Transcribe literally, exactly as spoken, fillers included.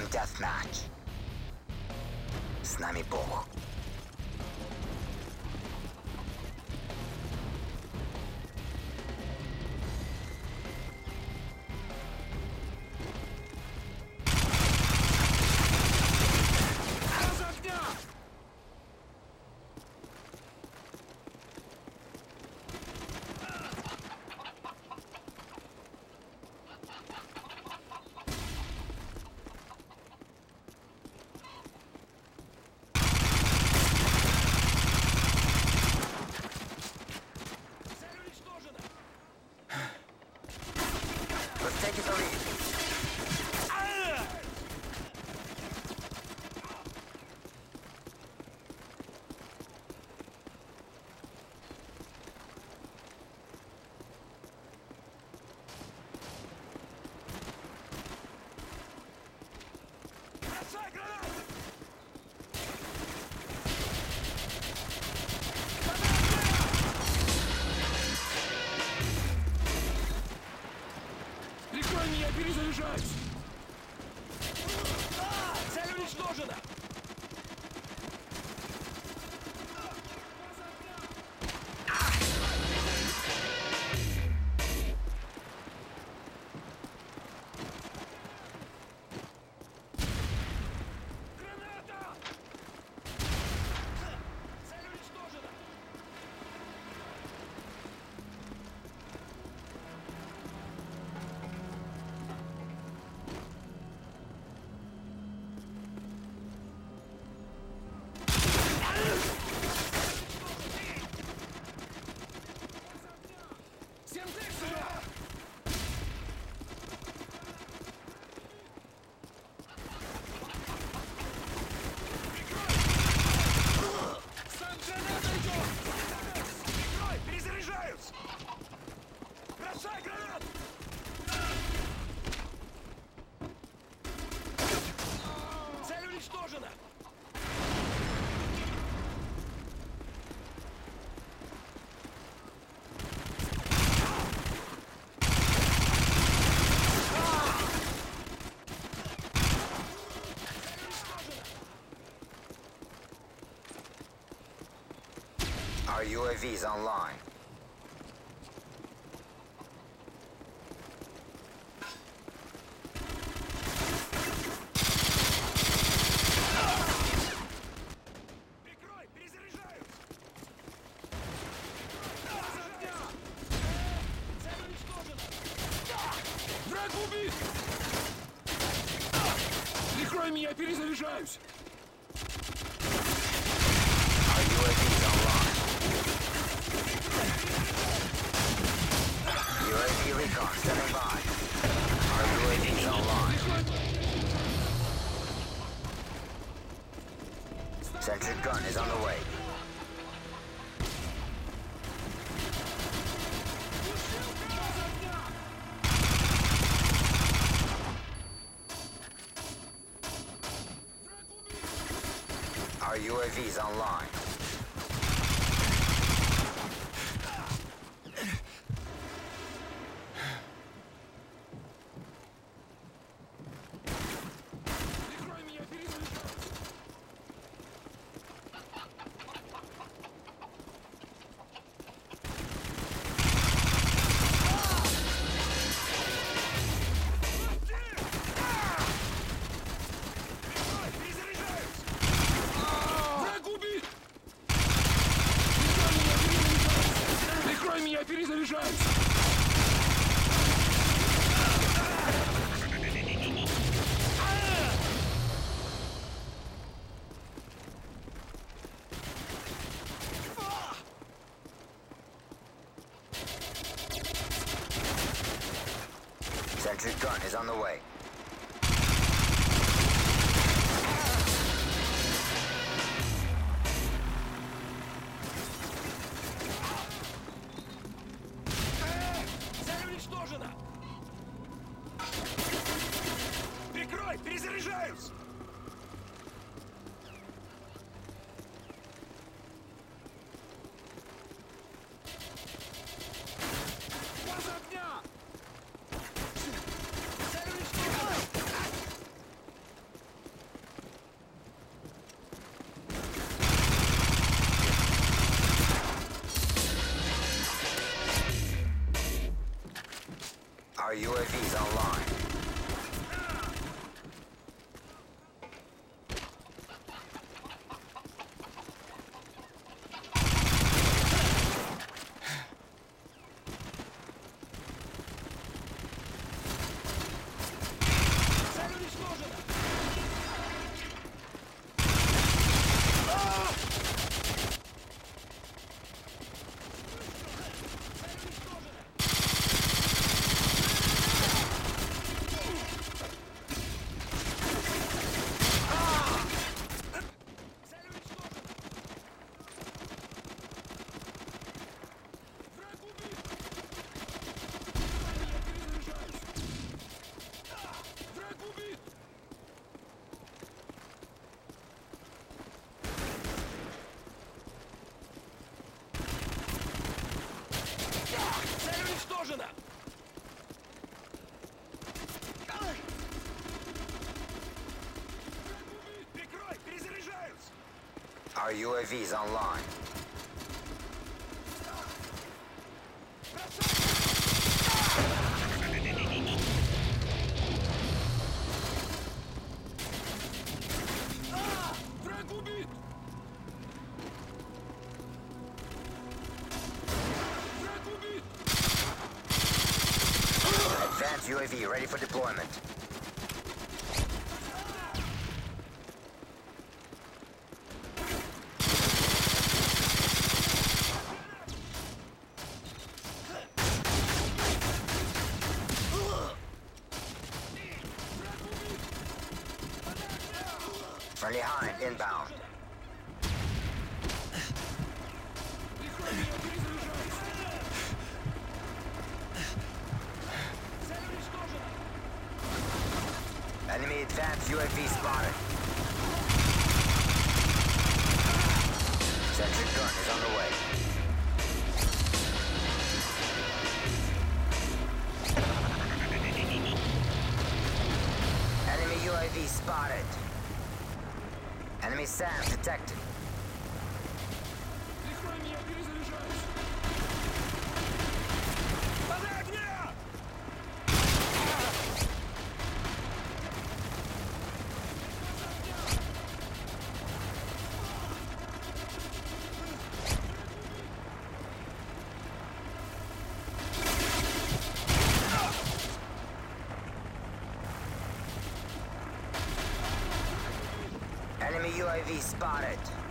Deathmatch. С нами Бог. Take it the lead. Меня перезаряжать! Цель уничтожена! Граната! Цель уничтожена! Цель уничтожена! Our U A V is online. Прикрой, перезаряжаюсь! Цель уничтожена! Враг убит! Прикрой меня, перезаряжаюсь! Our U A V is online. U A V recon standing by. Our U A V is online. Sentry gun is on the way. Our U A V is online. Прикрой меня, перезаряжаюсь! Враг убит! Прикрой меня, перезаряжаюсь! Sentry gun is on the way. Цель уничтожена! Прикрой, перезаряжаюсь! База огня! Цель уничтожена! Our U A V is online. Цель уничтожена! Цель уничтожена! Враг убит! Я перезаряжаюсь! Враг убит! Цель уничтожена! Враг убит! Прикрой! Перезаряжаюсь! Our U A V is online. Враг убит! Враг убит! Advanced U A V ready for deployment. Friendly Hind inbound. Прикрой меня, перезаряжаюсь! Цель уничтожена! Enemy advanced U A V spotted. Sentry gun is on the way. Enemy U A V spotted. Enemy S A M detected. Прикрой меня, перезаряжаюсь! Подай огня! Enemy U A V spotted.